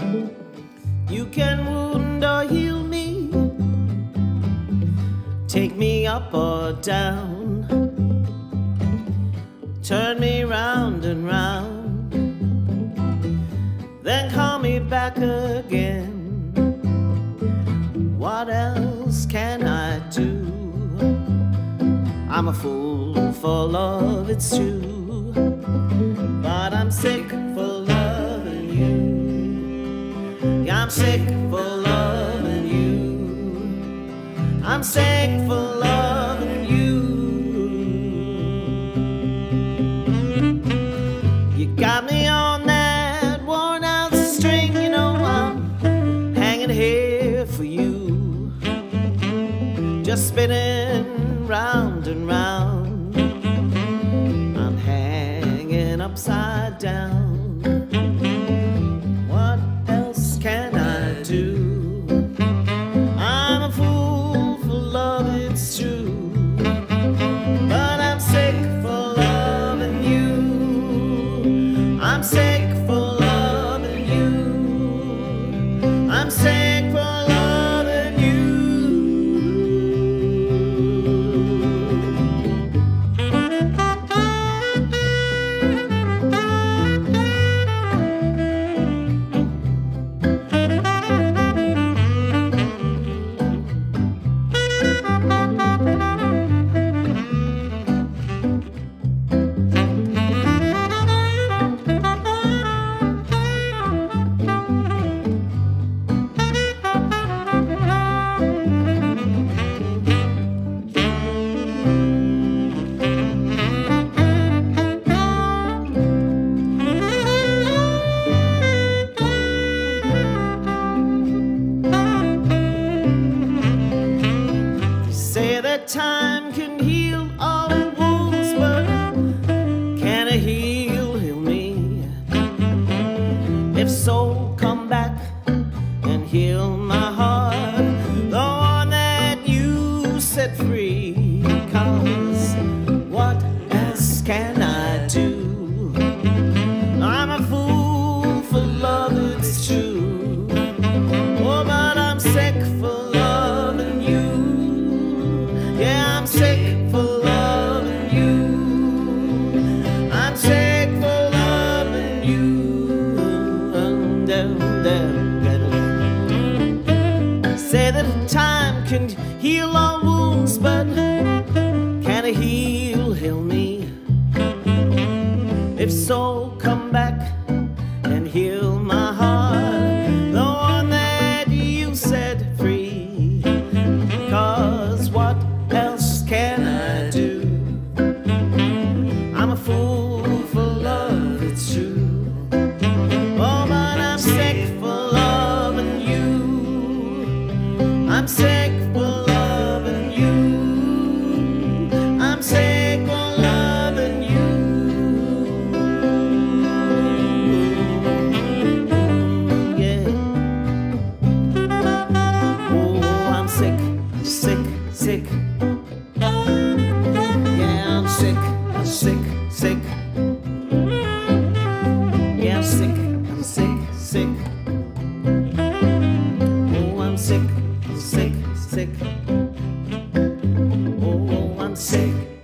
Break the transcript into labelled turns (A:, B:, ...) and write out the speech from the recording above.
A: You can wound or heal me, take me up or down, turn me round and round, then call me back again. What else can I do? I'm a fool for love, it's true, but I'm sick for loving you. Yeah, I'm sick for loving you. I'm sick for loving you. You got me on that worn out string, you know I'm hanging here for you, just spinning round and round. I'm hanging upside down. What else can I do? I'm a fool for love, it's true, but I'm sick for loving you. I'm sick for loving you. I'm sick for loving you. Time can heal all wounds, but can a heal me? If so, come back and heal my heart, the one that you set free. 'Cause what else can I do? I'm a fool for love, it's true, oh, but I'm sick for loving you. Yeah, I'm sick for loving you. I'm sick for loving you. Say that time can heal all wounds, but can a heal me? If so, come back and heal my heart, the one that you set free. 'Cause what else can I do? I'm a fool for love, it's true, oh, but I'm sick for loving you. I'm sick for loving you. I'm sick for loving you. Yeah. Oh, I'm sick, sick, sick. Yeah, I'm sick, sick, sick. Yeah, I'm sick, sick. Oh, I'm sick, sick, sick. Oh, I'm sick.